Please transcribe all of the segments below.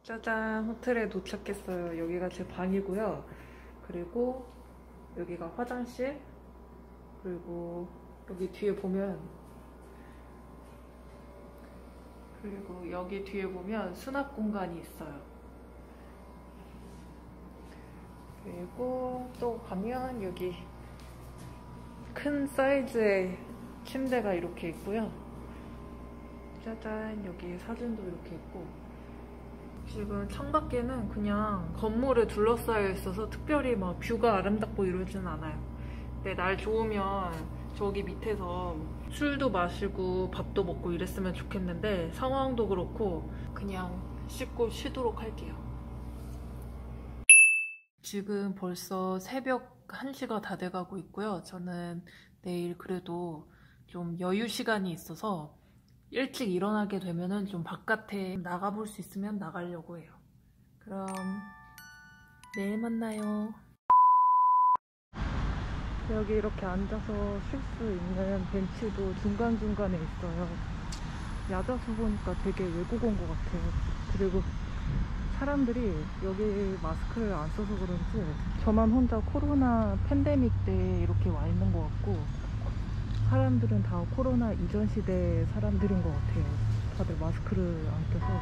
짜잔, 호텔에 도착했어요. 여기가 제 방이고요. 그리고 여기가 화장실. 그리고 여기 뒤에 보면 수납 공간이 있어요. 그리고 또 가면 여기 큰 사이즈의 침대가 이렇게 있고요. 짜잔, 여기 사진도 이렇게 있고. 지금 창밖에는 그냥 건물에 둘러싸여 있어서 특별히 막 뷰가 아름답고 이러진 않아요. 근데 날 좋으면 저기 밑에서 술도 마시고 밥도 먹고 이랬으면 좋겠는데 상황도 그렇고 그냥 씻고 쉬도록 할게요. 지금 벌써 새벽 1시가 다 돼가고 있고요. 저는 내일 그래도 좀 여유 시간이 있어서 일찍 일어나게 되면은 좀 바깥에 나가볼 수 있으면 나가려고 해요. 그럼 내일 만나요. 여기 이렇게 앉아서 쉴 수 있는 벤치도 중간중간에 있어요. 야자수 보니까 되게 외국 온 것 같아요. 그리고 사람들이 여기 마스크를 안 써서 그런지 저만 혼자 코로나 팬데믹 때 이렇게 와 있는 것 같고, 사람들은 다 코로나 이전 시대 사람들인 것 같아요. 다들 마스크를 안 껴서.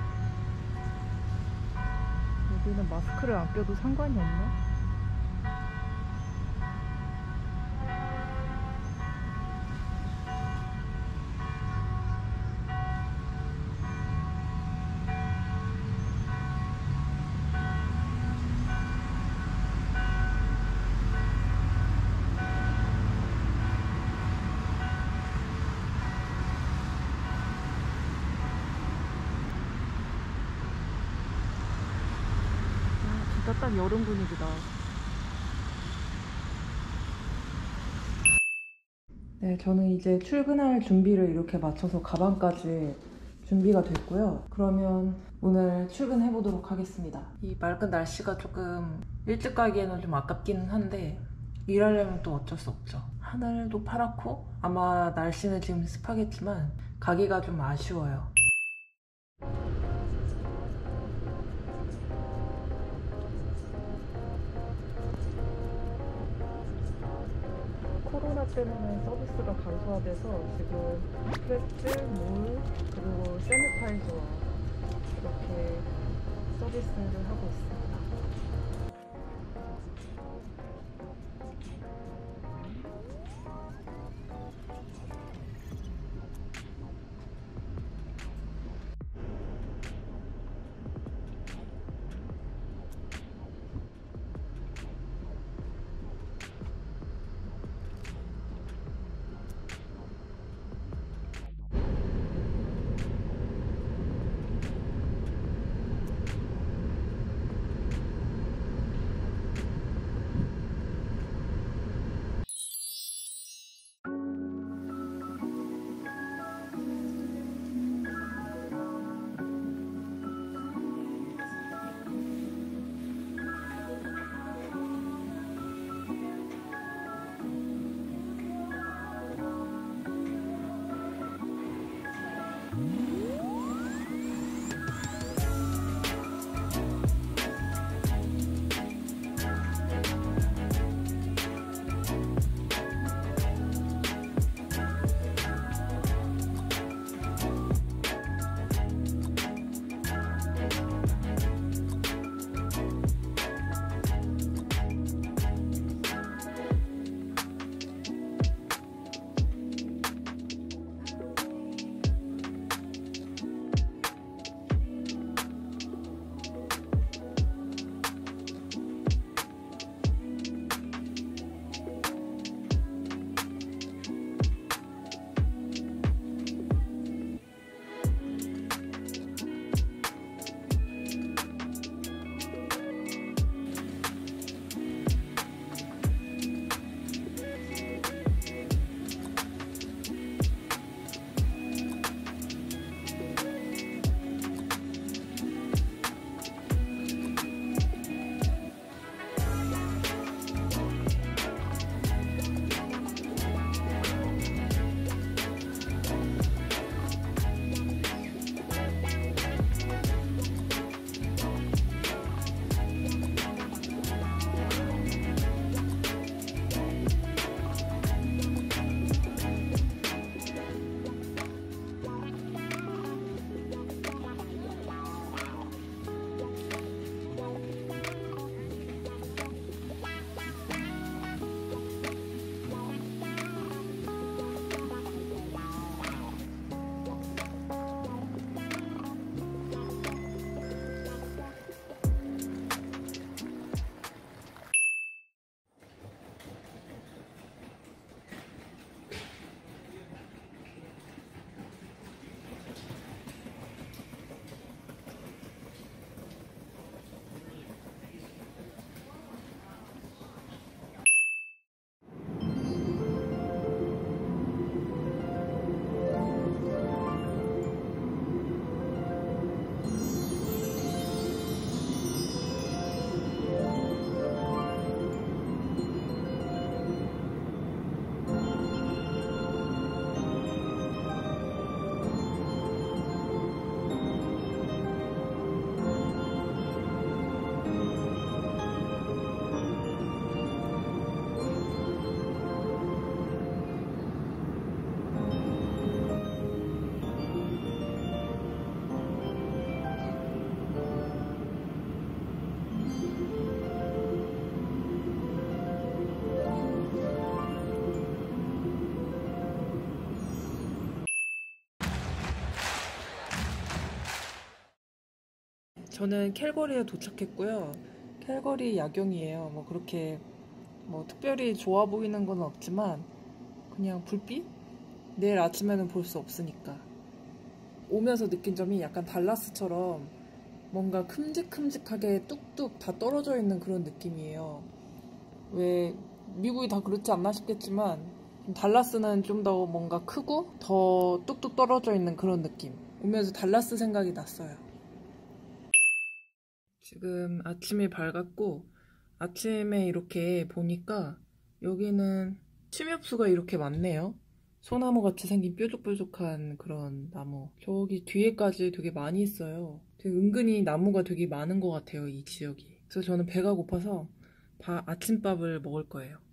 여기는 마스크를 안 껴도 상관이 없나? 진짜 딱 여름 분위기다. 네, 저는 이제 출근할 준비를 이렇게 마쳐서 가방까지 준비가 됐고요. 그러면 오늘 출근해 보도록 하겠습니다. 이 맑은 날씨가 조금 일찍 가기에는 좀 아깝긴 한데 일하려면 또 어쩔 수 없죠. 하늘도 파랗고 아마 날씨는 지금 습하겠지만 가기가 좀 아쉬워요. 코로나 때문에 서비스가 간소화돼서 지금 프레스, 물, 그리고 세니타이저 이렇게 서비스를 하고 있습니다. 저는 캘거리에 도착했고요. 캘거리 야경이에요. 뭐 그렇게 뭐 특별히 좋아 보이는 건 없지만 그냥 불빛? 내일 아침에는 볼 수 없으니까. 오면서 느낀 점이 약간 달라스처럼 뭔가 큼직큼직하게 뚝뚝 다 떨어져 있는 그런 느낌이에요. 왜 미국이 다 그렇지 않나 싶겠지만 달라스는 좀 더 뭔가 크고 더 뚝뚝 떨어져 있는 그런 느낌. 오면서 달라스 생각이 났어요. 지금 아침이 밝았고 아침에 이렇게 보니까 여기는 침엽수가 이렇게 많네요. 소나무같이 생긴 뾰족뾰족한 그런 나무. 저기 뒤에까지 되게 많이 있어요. 되게 은근히 나무가 되게 많은 것 같아요, 이 지역이. 그래서 저는 배가 고파서 아침밥을 먹을 거예요.